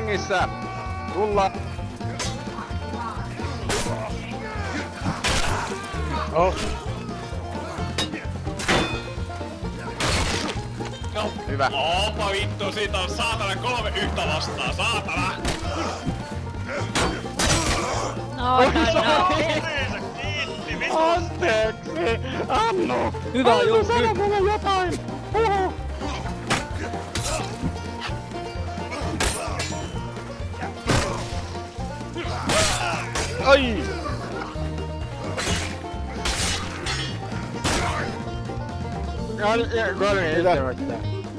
hengissä! Tulla! Oh. No. Hyvä. Opa vittu, siitä on saatana 3 yhtä vastaan, saatana! No. Anteeksi! Annu! Hyvä Jussi! Sano mulle jotain! Ai! Kolme estämättä.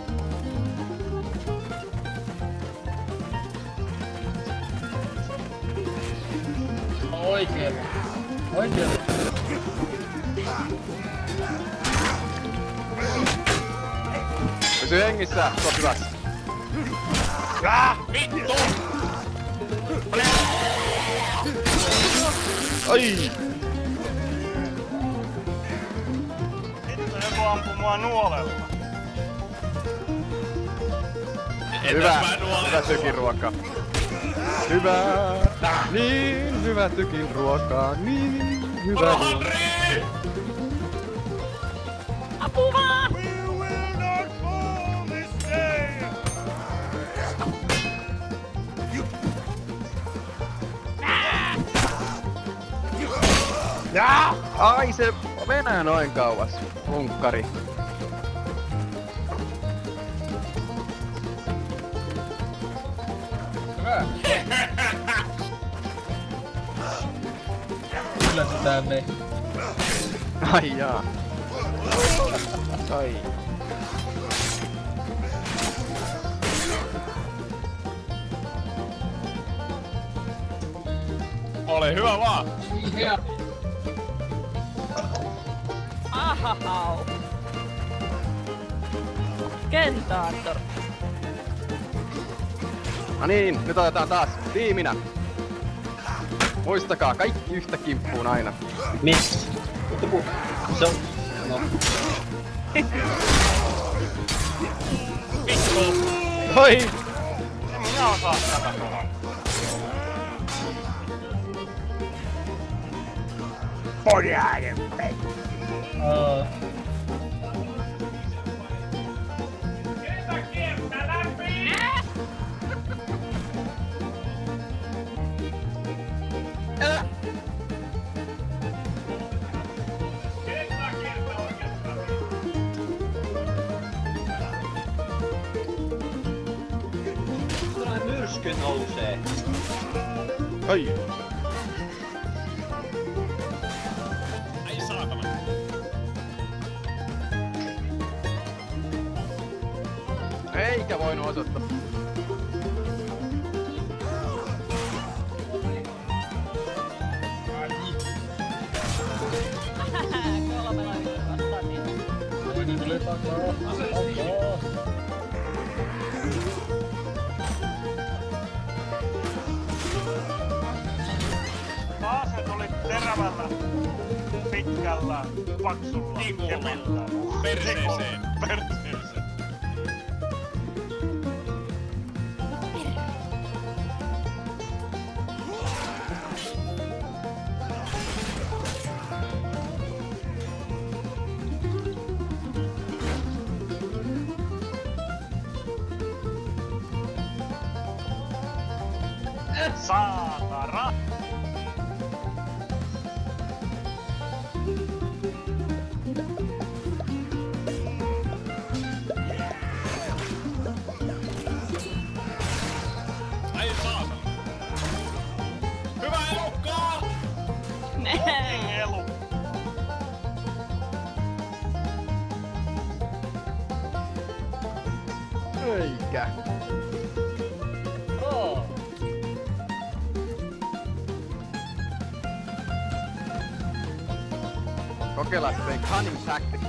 Oikein. Oikein. Pysy hengissä, sopilas. Vittu! Ai! Sitten joku ampuu mua nuolella. Hyvä! Hyvä tykinruoka. Hyvä! Niin hyvä tykinruoka. Niin hyvä. Henri! Apua! Ja! Ai se menee noin kauas. Lunkkari. Hyvä. Yllätetään me. Ai jaa. Ai. Ole hyvä vaan! Ahahau. Kentaattor. No niin, nyt otetaan taas tiiminä. Muistakaa, kaikki yhtä kimppuun aina. Miksi? Se on... No. Vittu! Oi! Minä osaan tätä tuohon. Podjääden pekki. Tulee myrsky nousee. Ai! Ai saatana! Eikä voinut osoittaa. Kolmella yhdellä vastaan niin. Toinen tuli takaa. Taas ne tuli terävällä, pitkällä, paksulla Tikulla. kepillä. Perseeseen. Perseeseen. Saatana! Ai saatana! Hyvä elukkaa! Elu. Eikä. Kokeillaan sitten cunning tactics.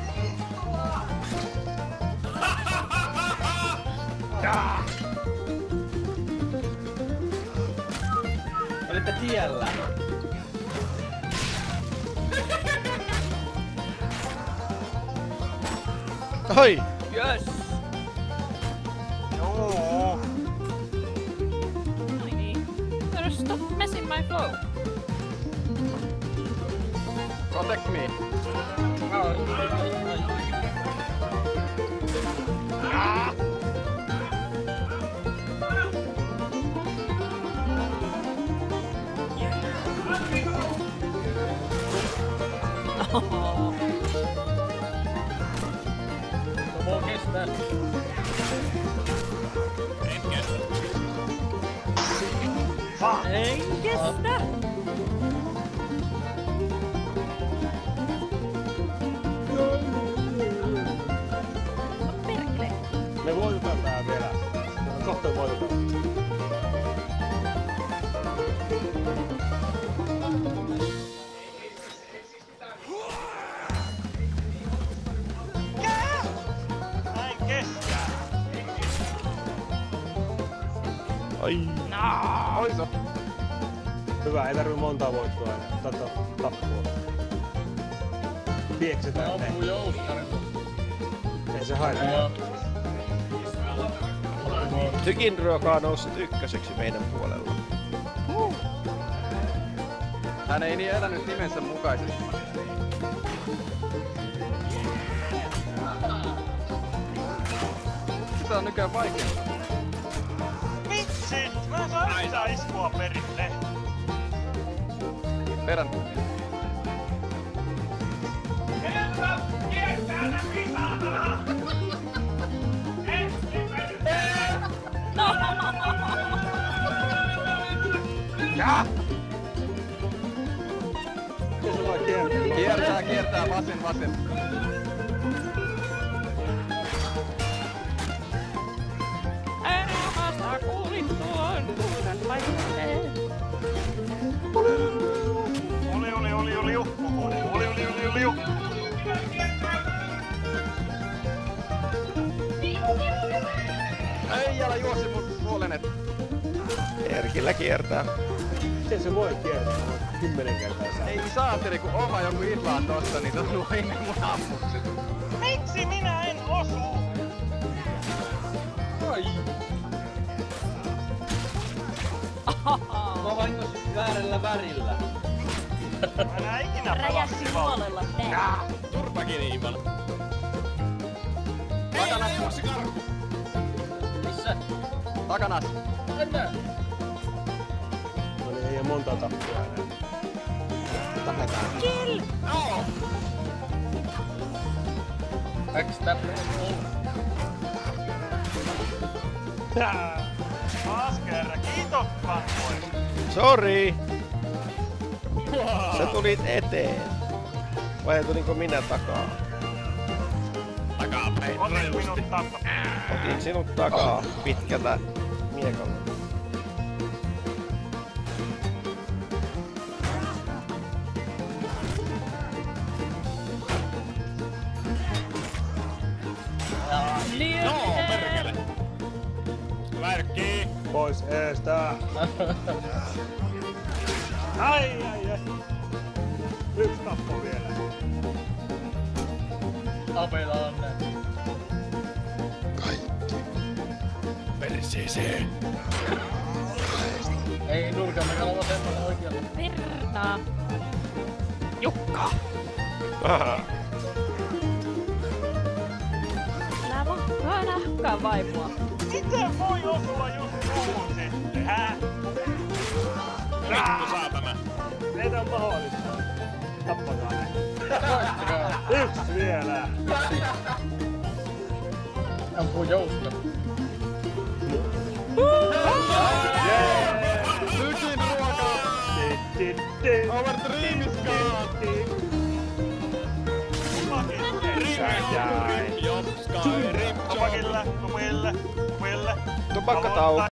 Olitte tiellä. Ai! Yes! Joo. my flow. Protect me. Oh. Tomo kestää. En kestä. En kestä. No perkele. Me voitetaan tää vielä. Kohta voitetaan. Näin kestää. Ai. Oiso. Hyvä, ei tarvi montaa voittoa enää. Tappua. Pieksetään ne. Ampuu joustarin. Ei se haittaa. Tykinruoka on noussut ykköseksi meidän puolella. Hän ei niin elänyt nimensä mukaisesti. Sitä on nykyään vaikea. Vitsi! Mä saan lisää iskua perille. Perän. Ja! Miten se vaan kiertää? Kiertää, vasen. Äämästä kuulin tuon kuulen paikkaan. Oli ju. Ei älä juosse mun puolenet. Erkillä kiertää. Miten se voi kiertää? 10 kertaa sää. Ei saateri kun oma joku illaa tossa, niin tuo inni mun ammukset. Miksi minä en osu? Ai. Mä vahingossa väärällä värillä. Mä enää ikinä Räjähti puolella tää. Turpakin Iivan. Takanas. Juossi karku. Missä? Takanas. Mennään. No niin, ei oo montaa tappua enää. Kill! No! Backstab on ollut. Taas kerran. Kiitos fanboy. Sori! Sä tulit eteen. Vai tulinko minä takaa? Takapäin. Otin Reilusti. minut takaa. Otin sinut takaa pitkällä miekalla. No, perkele. Värkkii. Pois eestä! Ai. Yksi tappo vielä. Tapetaan ne. Perseeseen. Ei nurkan takana vasemmalla oikealla. Virtaa. Jukka. Älä vaan nahkaa vaimoa. Miten voi osua just tuohon sitten, hä? Vittu saatana. Ei tää on mahdollista. Tappakaa ne. Yksi vielä. Ampuu jousta. Tykin ruoka. Our dream is gone. Rip, Job, Sky, Rip, Job. Tupakilla. Tupakkatauko.